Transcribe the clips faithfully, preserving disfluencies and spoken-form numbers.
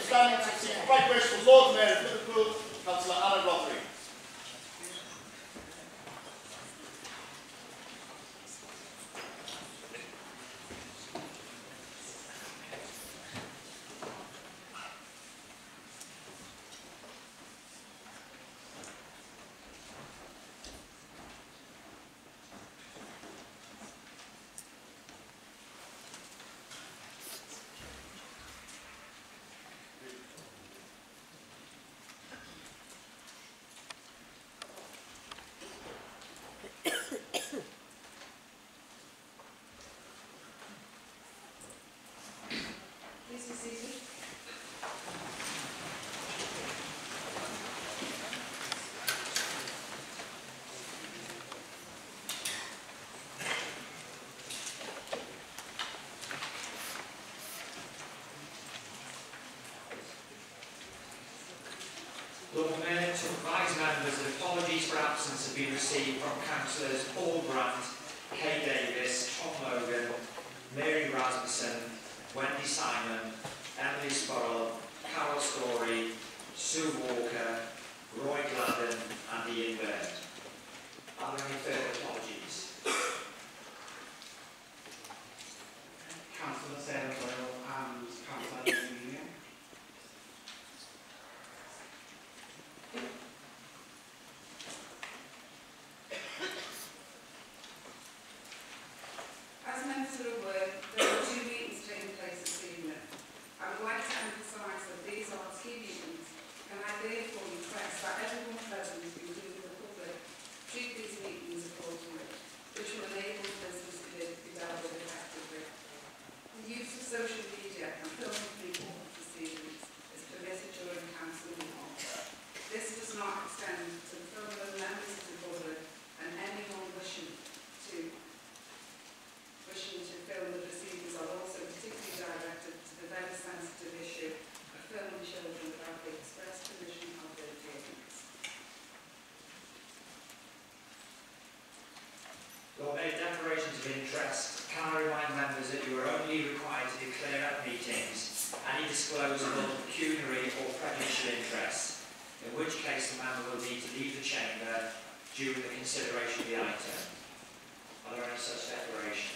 standing to receive the Right Grateful Lord Mayor of Liverpool, Councillor Reverend. Lord Mayor, to advise members that apologies for absence have been received from Councillors Paul Grant, Kay Davis, Tom Logan, Mary Rasmussen, Wendy Simon, Emily Sporrell, Carol Story, Sue Walker, Roy Gladden and Ian Byrne. Are there any further apologies? Councillor Sarah Doyle and Councillor Amelia. As members are aware, there are two meetings taking place this evening. I would like to emphasise that these are key meetings, and I therefore request that everyone present, including the public, treat these meetings accordingly, which will enable business to be dealt with effectively. The use of social media and filming people proceedings is permitted during council meetings. This does not extend to the filming of members of the public and anyone wishing to wishing to film the proceedings are also particularly directed to the very sensitive issue of filming children without the express permission of their parents. Lord Mayor, declarations of interest. Can I remind members that you are only required to declare at meetings any disclosable pecuniary or prejudicial interest, in which case the member will need to leave the chamber during the consideration of the item. Are there any such declarations?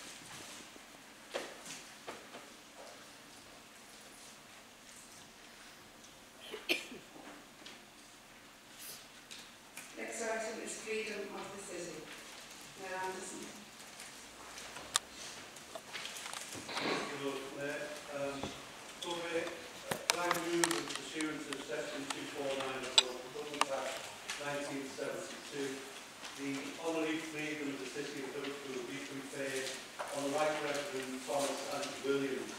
Next item is freedom of the city. Mayor Anderson. Thank you, Lord Mayor. Um, Lord Mayor, I move in pursuant to section two forty-nine of the Local Government Act nineteen seventy-two, the Honorary Freedom of the City of Liverpool be conferred on the Right Reverend Thomas Andrew Williams.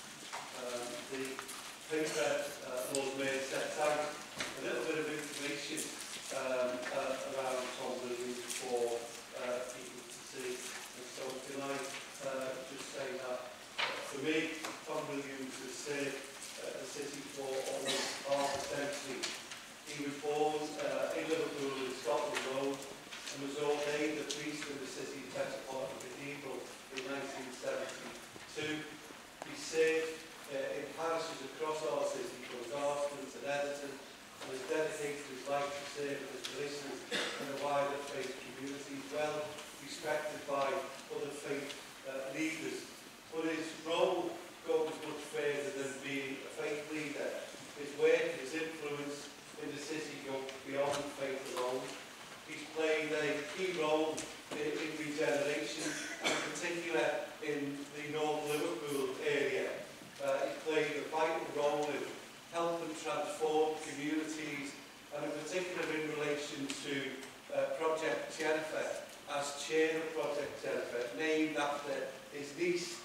Um, the paper, uh, Lord Mayor, sets out a little bit of information um, uh, around Tom Williams for uh, people to see. And so can I uh, just say that uh, for me, Tom Williams has served uh, the city for almost half a century. He was born uh, in Liverpool in Scotland Road and was ordained a priest in the city's Metropolitan Cathedral in nineteen seventy-two. He served uh, in parishes across our city, from Garston to Editon, and has dedicated his life to serve his parishioners and the wider faith community, well respected by other faith uh, leaders. But his role goes much further than being a faith leader. His work, his influence in the city goes beyond faith alone. He's played a key role in, in regeneration, and in particular in the North Liverpool area. Uh, he's played a vital role in helping transform communities, and in particular in relation to uh, Project Jennifer, as chair of Project Jennifer, named after his niece.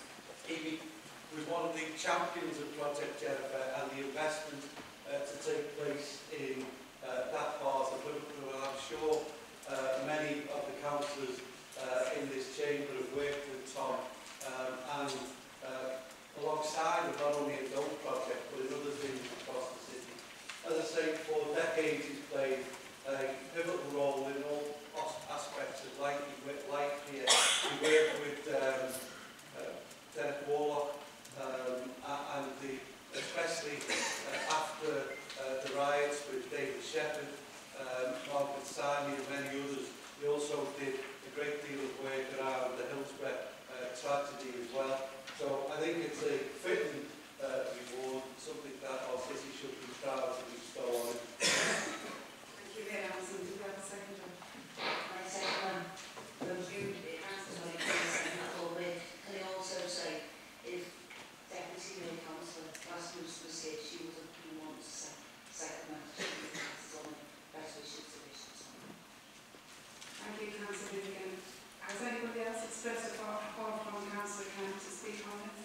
He was one of the champions of Project Jennifer and the investment uh, to take place in uh, that part of Liverpool, and I'm sure uh, many of the councillors uh, in this chamber have worked with Tom um, and uh, alongside of not only his own project but in other things across the city. As I say, for decades he's played a pivotal role in all aspects of life, life here. He worked with um, uh, Derek Warlock um, and the, especially actually, uh, after uh, the riots with David Shepherd, um, Margaret Simon and many others, we also did a great deal of work around the Hillsborough uh, tragedy as well. So I think it's a fitting uh, reward, something that our city should be proud to bestow on it. Thank you, Mayor Alison. Do you have a second? I second that. But you, Councillor, can I also say, if Deputy Mayor Councillor Rasmus was here, she would have been one to say, second that, she would have passed on best wishes to wishes. Thank you, Councillor Milligan. Has anybody else expressed a apart from Councillor Kent to speak on this?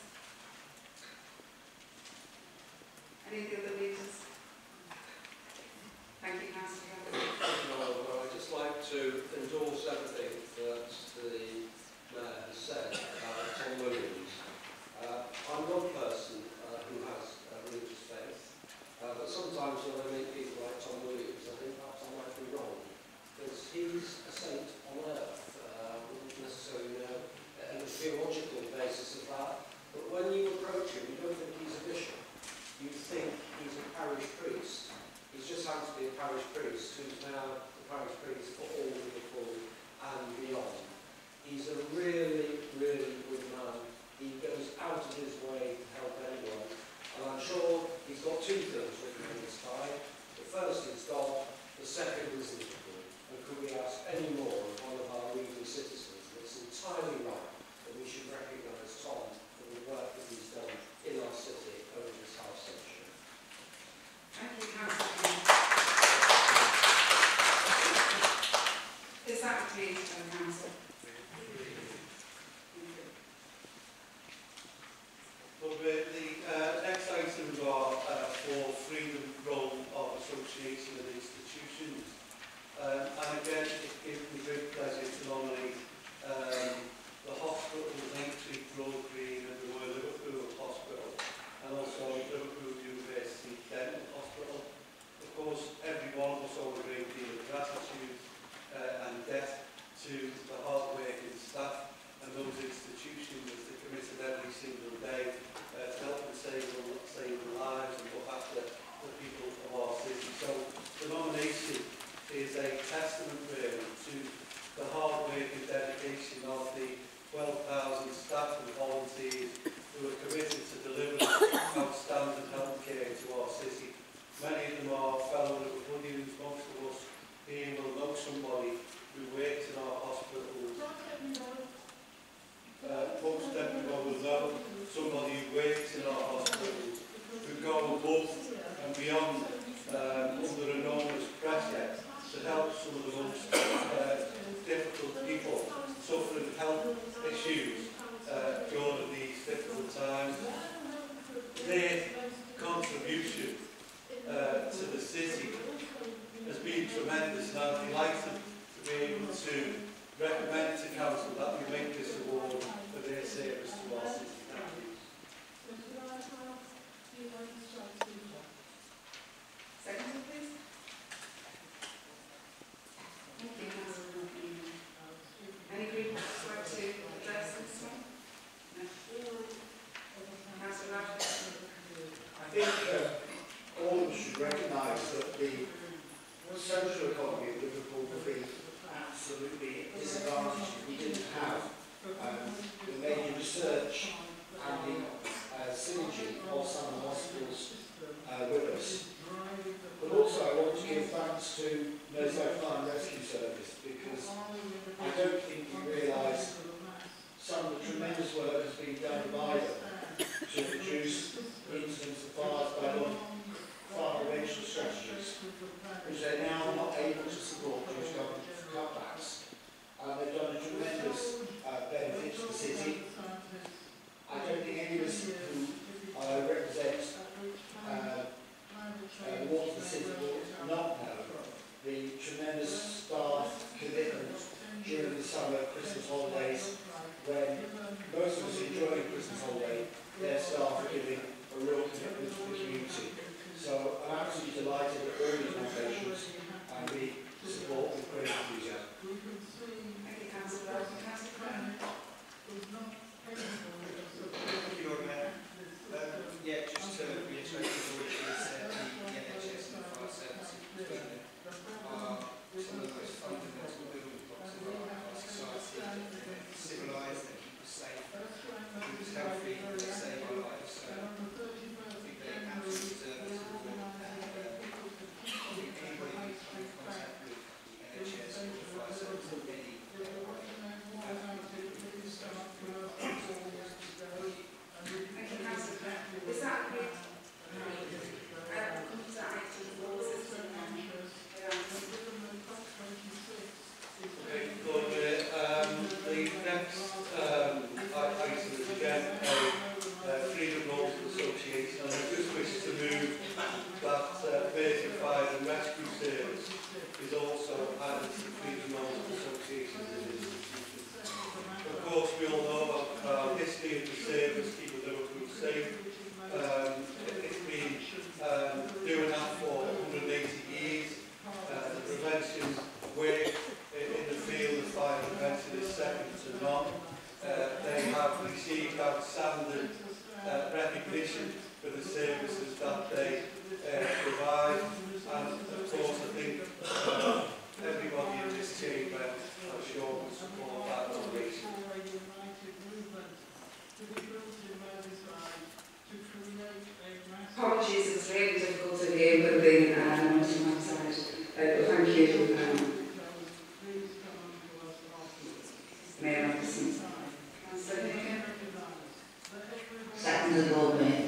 Any of the other leaders? Thank you, Councillor Kent. No, well, I'd just like to endorse everything that the Mayor has said about Tom Williams. Uh, I'm one person uh, who has uh, religious faith, uh, but sometimes when I meet people like Tom Williams, I think perhaps I might be wrong, because he's a saint on earth. Uh, I wouldn't necessarily know uh, the theological basis of that, but when you approach him, you don't think he's a bishop. You think he's a parish priest. He's just happens to be a parish priest who's now the parish priest for all Liverpool and beyond. He's a really, really good man. He goes out of his way to help anyone. And I'm sure he's got two things written on his tie. The first is God, the second is Liverpool. And could we ask any more of one of our leading citizens? It's entirely right that we should recognise Tom for the work that he's done in our city over this half century. Thank you, Councillor Kent. Is that agreed, Council? Well, the uh, next items are uh, for freedom role of association and institutions. Um, and again, it gives me great pleasure to nominate um, the hospital, Linktree, Road Green and the Royal Liverpool Hospital, and also Liverpool University Dental Hospital. Of course, every one of us owe a great deal of gratitude uh, and debt to the hard-working staff and those institutions that are committed every single day uh, to help and save, save lives and look after the people of our city. So the nomination is a testament really to the hard work and dedication of the twelve thousand staff and volunteers who are committed to delivering outstanding health care to our city. Many of them are fellow Liverpoolians. Most of us here will know somebody who works in our hospitals. Uh, most everyone will know somebody who works in our hospitals, who go above and beyond um, under enormous pressure to help some of the most uh, difficult people suffering health issues uh, during these difficult times. Their contribution uh, to the city has been tremendous, and I'm delighted to be able to recommend to Council that we make this award for their service to our city. Thank you. Second, please. Thank you, Councillor. Any group would like to address this one? No. Councillor Radcliffe. I think uh, all of us should recognise that the social economy of Liverpool would be absolutely disadvantaged if we didn't have um, the major research and the uh, synergy of some of the hospitals uh, with us. But also I want to give thanks to Merseyside Fire and Rescue Service, because I don't think you realise some of the tremendous work that's been done by them to reduce the incidence of fires by long fire prevention strategies, which they're now not able to support due to government cutbacks. Uh, they've done a tremendous uh, benefit to the city. I don't think any of us who uh, represent of the service, keeping Liverpool safe. Um, it's been um, doing that for one hundred and eighty years. Uh, the prevention work in the field of fire prevention is second to none. Uh, they have received outstanding uh, recognition for the services that they uh, provide, and of course I think uh, everybody in this chamber, I'm sure, will support that operation. Apologies, it's really difficult to hear with the um, on my side. Uh, thank you, um, Mayor Anderson. Councillor Nicken. Second of Lord Mayor.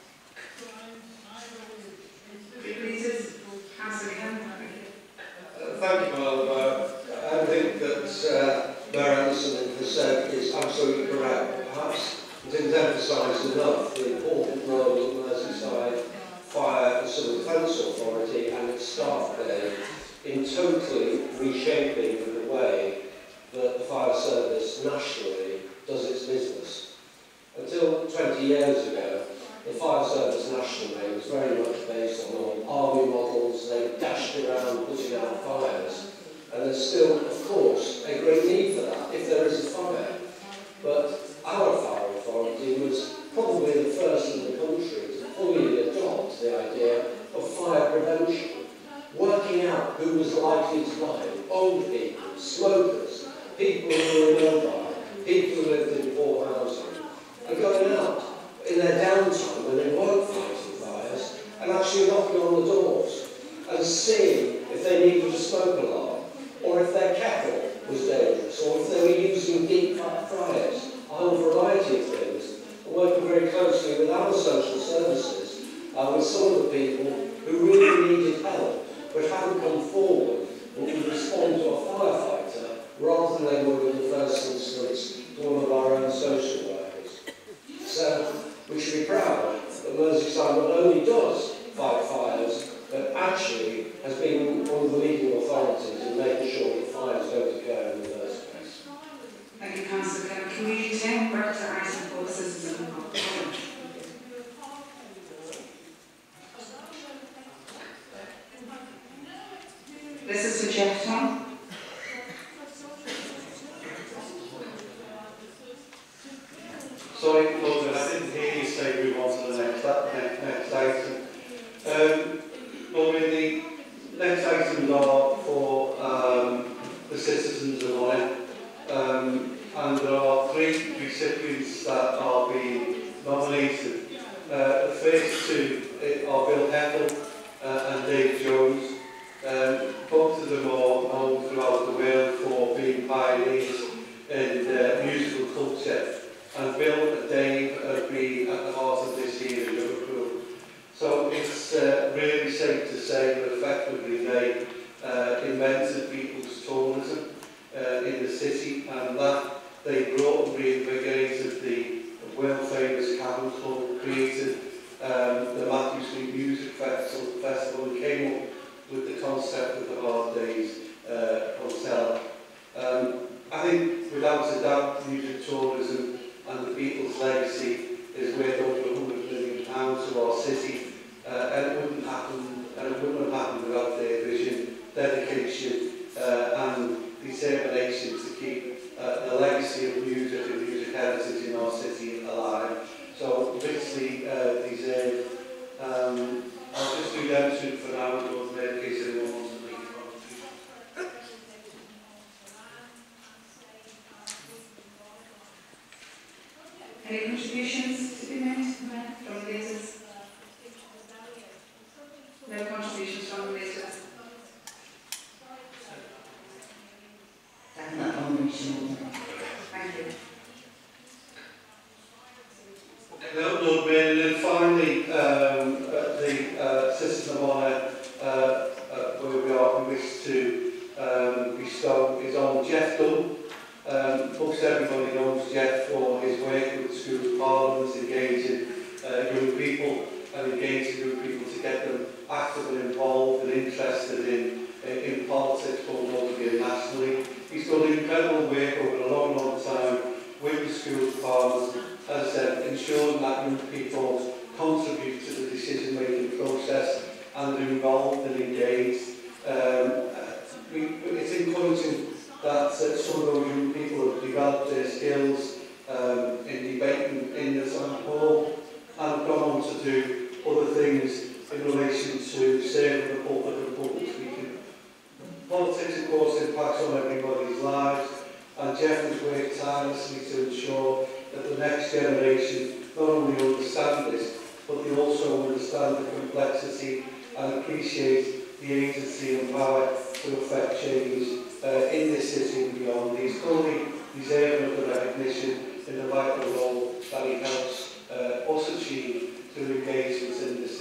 Please, Councillor Kemp. Uh, thank you, Madam Mayor. I think that uh, Mayor Anderson has said is absolutely correct. Perhaps it didn't emphasise enough the important role of Merseyside Fire and Civil Defence Authority and its staff there in totally reshaping the way that the fire service nationally does its business. Until twenty years ago, the fire service nationally was very much based on old army models. They dashed around putting out fires, and there's still, of course, a great need for that if there is a fire. But our fire authority was probably the first in the country to fully adopt the idea of fire prevention, working out who was likely to die: old people, smokers, people who were immobile, people who lived in poor housing, and going out in their downtime when they weren't fighting fires and actually knocking on the doors and seeing if they needed a smoke alarm, or if their kettle was dangerous, or if they were using deep fryers, a whole variety of things, and working very closely with our social services, uh, with some of the people who really needed help but hadn't come forward and could respond to a firefighter rather than they would in the first instance to one of our own social workers. So we should be proud that Merseyside not only does fight fires, but actually has been one of the leading authorities in making sure that fires don't occur in the first place. Thank you, Councillor Kemp. Community ten, back to item four, citizens and public. This is for Jeff Tom. Sorry, Lord, I didn't hear you say move on to the next, next, next item. Um, Lord, the next items are for um, the citizens of Honour, um, and there are three recipients that are being nominated. Uh, the first two are Bill Heffel uh, and Dave Jones. Um, both of them are known throughout the world for being pioneers in uh, musical culture. And Bill and Dave have been at the heart of this year in Liverpool. So it's uh, really safe to say that effectively they uh, invented people's tourism uh, in the city, and that they brought and reinvigorated the world-famous Cabin Club, created um, the Matthew Street Music Festival, Festival and came up with the concept of the Hard Days uh, Hotel. Um, I think without a doubt music tourism and the Beatles' legacy is worth over one hundred million pounds to our city, uh, and it wouldn't happen, and it wouldn't have happened without their vision, dedication, uh, and determination to keep uh, the legacy of music and music heritage in our city alive. So, richly uh, deserved. Um, I'll just do them two for now, and go there in case anyone wants to make a contribution. Any contributions to be made from the leaders? No contributions from the leaders. Second that nomination. Thank you. Okay, Lord Mayor, and then finally, um, uh, the uh, Citizen of Honour, uh, uh, where we are, we wish to um, bestow, is on Jeff Dunn. Um, most everybody knows Jeff for his work with the School of Parliament, engaging uh, young people and engaging young people to get them actively involved and interested in, in, in politics, both locally and nationally. He's done incredible work over a long, long time with the School of Parliament, and and involved and engaged. Um, we, it's encouraging that uh, some of those young people have developed their skills um, in debating in the town hall and gone on to do other things in relation to serving the pulpit and public speaking. Politics, of course, impacts on everybody's lives, and Jeff has worked tirelessly to ensure that the next generation not only understand this, but they also understand the complexity and appreciate the agency and power to affect change uh, in this city and beyond. He's fully deserving of the recognition in the vital role that he helps uh, us achieve through engagements in this